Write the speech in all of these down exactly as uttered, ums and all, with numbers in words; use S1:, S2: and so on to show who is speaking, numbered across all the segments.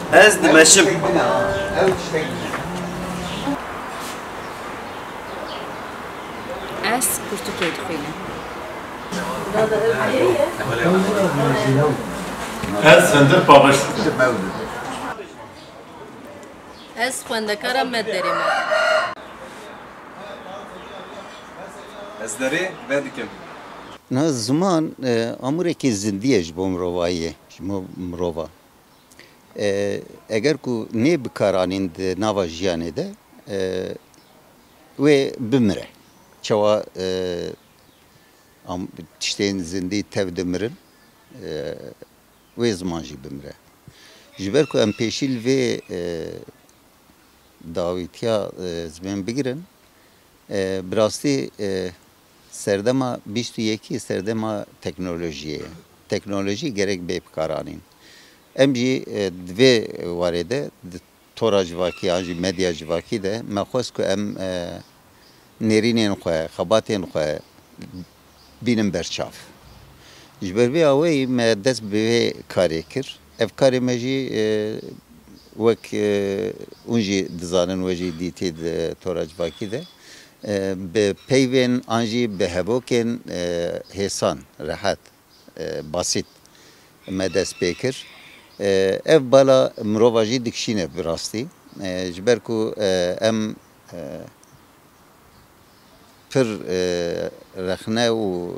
S1: Ez dimeşim.
S2: Ez kurtukê dixwînim.
S3: Ez sendir pabaş.
S2: Ez xwendekara medderê me.
S1: Ez derê ve dikim.
S4: Na zaman amurekî zindiye ji bo mirovayê, ji bo mirova. Eger ku nê bikaranîn di nava jiyanê de wê bimire. Çawa tiştên zindî tev dimirin, wê ziman jî bimire. Ji ber ku em pêşî li vê dawîtiya zimên bigirin, bi rastî serdema bîst û yekî serdema teknolojiyê ye. Teknolojî gerek bê bikaranîn. Em jî di vê warê de di tora civakî an jî medya civakî de me xwest ku em nêrînên xwe, xebatên xwe bînin berçav. Ji ber vê awayî me dest bi vê karê kir. Ev karê me jî wek hûn jî dizanin we jî dîtî di tora civakî de bi peyvên an jî bi hevokên hêsan, rehet, basît me dest pê kir. Ev bala mirova jî dikişîne bi rastî. Ji ber ku em pir rexne û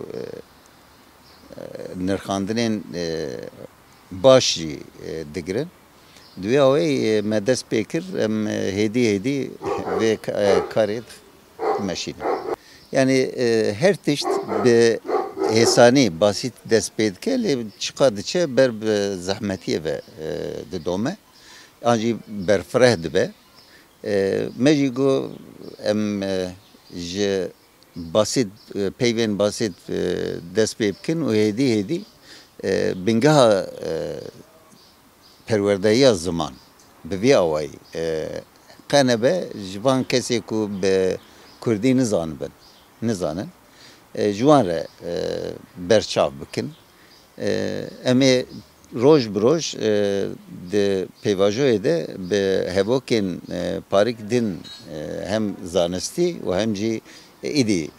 S4: nirxandinên baş jî digirin. Di vê awayî me dest pê kir em hêdî hêdî vê karê meşînin. Yani her tişt bi hêsanî basît dest pê dike lê çiqa diçe ber bi zehmetiyê ve didome. An jî berfireh dibe. Me jî got em ji basît peyvên basît dest pê bikin û hêdî hêdî bingeha perwerdeyiya ziman bi vê awayî qenebe ji van kesê ku bi Kurdî nizanibin, nizanin, ji wan re berçav bikin. Em ê roj bi roj di pêvajoyê de bi hevokên parîk din hem zanistî û hem jî êdî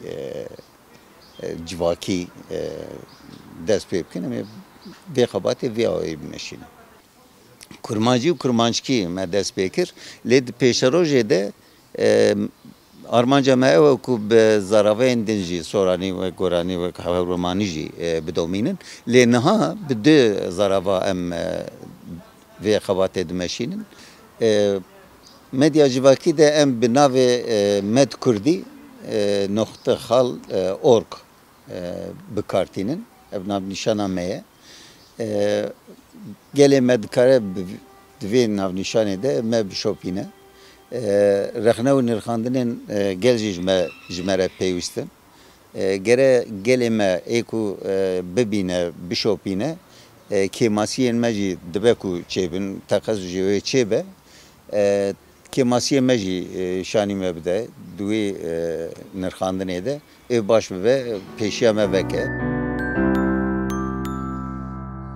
S4: civakî dest pê bikin. Em ê vê xebatê vê awayî bimeşînin. Kurmancî û kurmanckî me dest pê kir lê di pêşerojê de armanca me ew e ku bi zaraveyên din jî soranî ve goranî ve hewromanî jî bidomînin lê niha bi du zarava em vê xebatê dimeşînin. Medya civakî de em bi navê Med Kurdî noxte xal org bikartînin. Ev navnîşana me ye. Gelê me dikare di vê navnîşanê de me bişopîne. Rexne û nirxandinên gel jî ji me re pêwîst in. Gere gelê me ê ku bibîne, bişopîne, kêmasiyên me jî dibe ku çêbin, teqez jî wê çêbe. Kêmasiyê me jî şanî me bide, di wê nirxandinê de, ev baş bibe, pêşiya me veke.